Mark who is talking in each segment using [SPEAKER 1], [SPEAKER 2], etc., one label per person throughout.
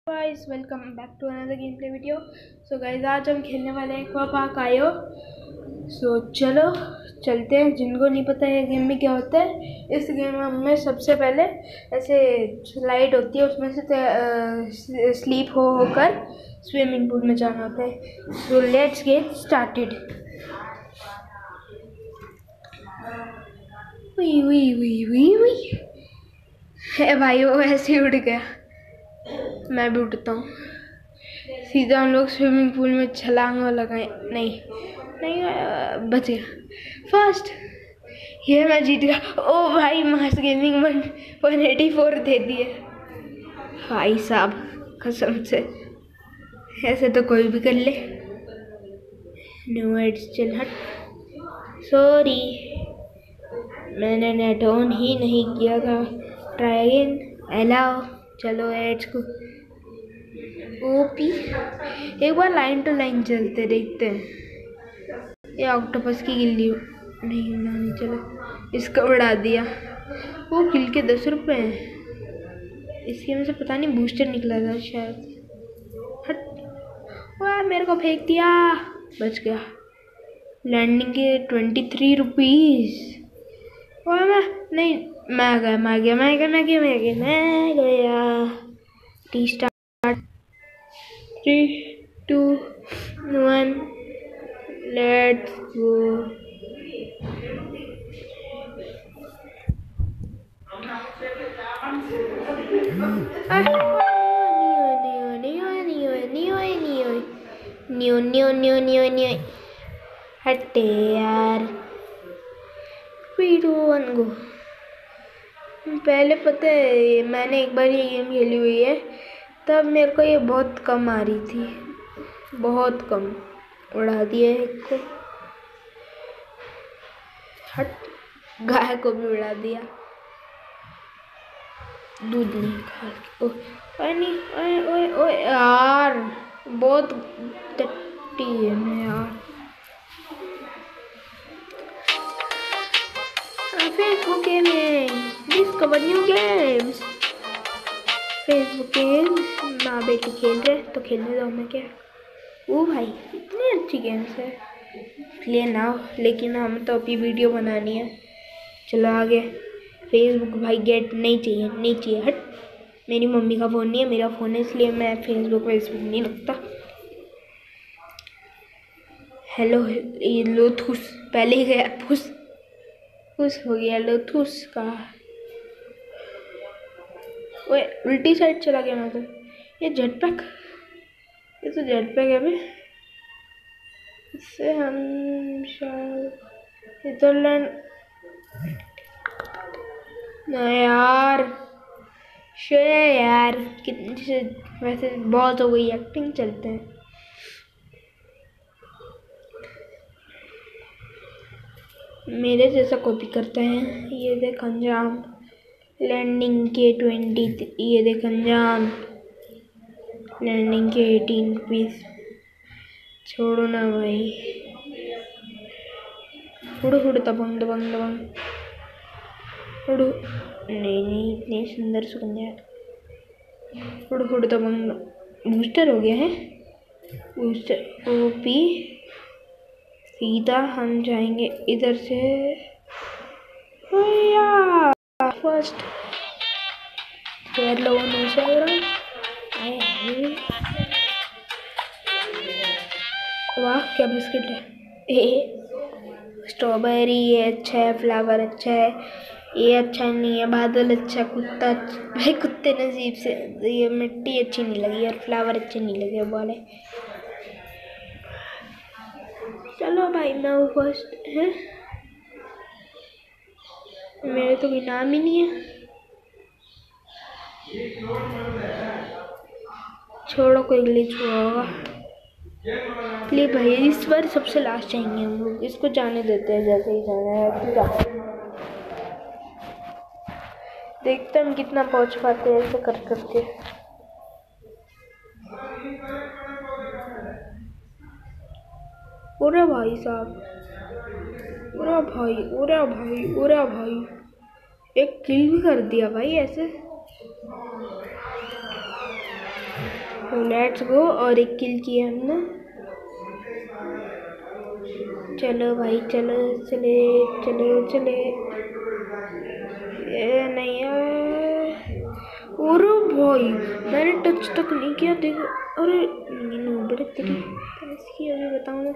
[SPEAKER 1] Guys welcome back to another game play video. So guys आज हम खेलने वाले हैं एक्वापार्क आयो। सो चलो चलते हैं। जिनको नहीं पता है गेम में क्या होता है, इस गेम में सबसे पहले ऐसे स्लाइड होती है, उसमें से स्लीप होकर स्विमिंग पूल में जाना होता है। So let's get started. वी वी वी वी वी है भाई, वो ऐसे उड़ गया। मैं भी उठता हूँ। सीधा हम लोग स्विमिंग पूल में छलांग लगाए। नहीं नहीं, बच गया फर्स्ट। ये मैं जीत गया। ओ भाई, मास गेमिंग 184 दे दिए भाई साहब, कसम से। ऐसे तो कोई भी कर ले। नो एड्स, चल हट। सॉरी, मैंने नेट ऑन ही नहीं किया था। Try again. अलाउ। चलो एड्स को ओपी एक बार लाइन टू लाइन चलते देखते हैं। ये ऑक्टोपस की गिल्ली नहीं उड़ानी। चलो इसका उड़ा दिया। वो किल के 10 रुपये हैं। इसके में से पता नहीं बूस्टर निकला था शायद। हट, वाह मेरे को फेंक दिया। बच गया। लैंडिंग के 23 रुपीज़। वाह नहीं, मैं गया। टी स्टार्ट 3, 2, 1, लेट्स गो। हटे यार। 3, 2, 1 गो। पहले पता है, मैंने एक बार ये गेम खेली हुई है, तब मेरे को ये बहुत कम आ रही थी, बहुत कम। उड़ा दिया एक को। हट, गाय को भी उड़ा दिया। दूध नहीं खा। ओए नहीं, ओए ओए ओए यार, बहुत टट्टी है मैं यार। Facebook gaming, discover new games. Facebook games माँ बेटी खेल रहे तो खेलने दो, मैं क्या। वो भाई इतनी अच्छी गेम्स है, इसलिए ना। लेकिन हमें तो अभी वीडियो बनानी है। चलो आगे। फेसबुक भाई गेट नहीं चाहिए, नहीं चाहिए। हट, मेरी मम्मी का फ़ोन नहीं है, मेरा फ़ोन है, इसलिए मैं फेसबुक नहीं रखता। हेलो, ये लोथूस पहले ही गया। फुस फुस हो गया लोथूस का। ओए उल्टी साइड चला गया मैं तो। ये जेटपैक, ये तो जेटपैक है बे। इससे हम शायद इधर लैंड। यार यार कितनी से, वैसे बहुत हो गई एक्टिंग। चलते हैं। मेरे जैसा कॉपी करते हैं। ये देख अंजाम। लैंडिंग के 20, ये देख अंजाम। लैंडिंग के 18 रुपीज़। छोड़ो ना भाई। उड़ो उड़ो दबंग दबंग दबंग उड़ो। नहीं, इतनी सुंदर सुगंध। उड़ो उड़ो दबंग। बूस्टर हो गया है। Booster OP. सीधा हम जाएंगे इधर से। फर्स्ट वाह क्या बिस्किट है। स्ट्रॉबेरी ये अच्छा है, फ्लावर अच्छा है, ये अच्छा नहीं है, बादल अच्छा, कुत्ता भाई कुत्ते नसीब से। ये मिट्टी अच्छी नहीं लगी और फ्लावर अच्छे नहीं लगे वाले। चलो भाई मैं वो फर्स्ट है। मेरे तो कोई नाम ही नहीं है। छोड़ो, कोई ग्लिच हुआ होगा। प्लीज भाई, इस बार सबसे लास्ट चाहिए हम लोग। इसको जाने देते हैं जैसे ही जाना है। देखते हम कितना पहुंच पाते हैं ऐसे कर करके। उरे भाई साहब, उरे भाई, उरे भाई, उरे भाई, एक किल भी कर दिया भाई ऐसे। तो लेट्स गो। और एक किल किया हमने। चलो भाई चलो, चले चले चले। ये नहीं है। अरे भाई मैंने टच तक नहीं किया, देखो। अरे बड़े तेरी इसकी अभी बताऊँ।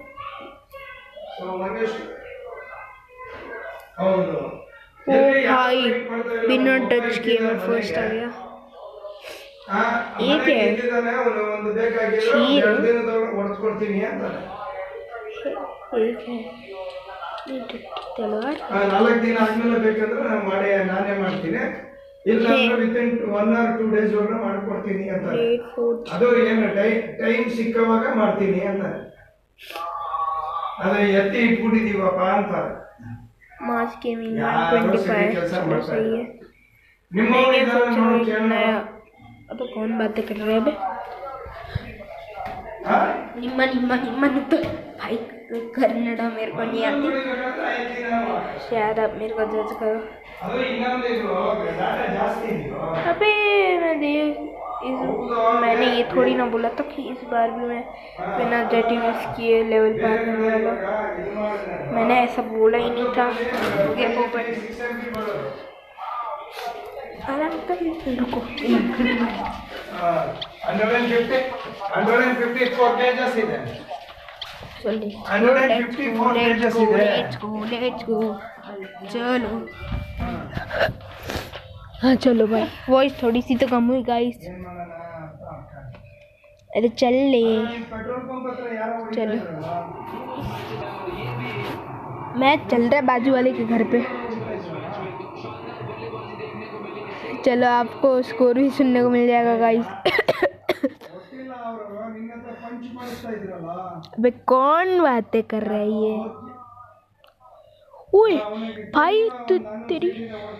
[SPEAKER 1] ओ भाई बिना टच किए मैं फर्स्ट आ गया। एक है एक है तलवार।
[SPEAKER 2] 4 दिन ಆದ್ಮೇಲೆ ಬೇಕಂದ್ರೆ ನಾನು ಮಾಡಿ ನಾನೇ ಮಾಡ್ತೀನಿ, ಇಲ್ಲ ಅಂದ್ರೆ ವಿತಿನ್ 1 or 2 days ಒಳಗೆ ಮಾಡ್ಕೊಡ್ತೀನಿ ಅಂತಾರೆ. ಅದು ಏನು ಟೈಮ್ ಸಿಕ್ಕವಾಗ ಮಾಡ್ತೀನಿ ಅಂತಾರೆ. ಅದೇ ಎತ್ತಿ ಇಟ್ಬಿಟ್ಟಿದೀವಪ್ಪ ಅಂತಾರೆ.
[SPEAKER 1] मार्च गेमिंग 125 चलो सही है। मैं क्या सोच रहा हूँ नया। अब कौन बातें कर रहे हैं बे? निम्मा निम्मा निम्मा तो भाई कन्नड़ा मेरे को नहीं आती, शायद आप मेरे को जज करो। अबे मैंने ये थोड़ी ना बोला था कि इस बार भी मैं बिना जेटिंग्स किए लेवल पार करने वाला। मैंने ऐसा बोला ही नहीं था। आराम कर, रुको।
[SPEAKER 2] 154 pages ಇದೆ.
[SPEAKER 1] चलिए
[SPEAKER 2] 154 pages ಇದೆ.
[SPEAKER 1] लेट्स गो चलो। हाँ चलो भाई, वॉइस थोड़ी सी तो कम हुई गाइस। अरे चल ले चलो। मैच चल रहा है बाजू वाले के घर पे। चलो आपको स्कोर भी सुनने को मिल जाएगा गाइस। अबे कौन बातें कर रहा है ये? ओए भाई तू तेरी,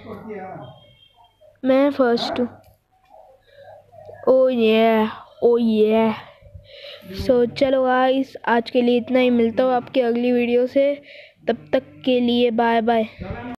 [SPEAKER 1] मैं फर्स्ट हूँ। ओ ये सो चलो गाइस, आज के लिए इतना ही। मिलता हूँ आपके अगली वीडियो से, तब तक के लिए बाय बाय।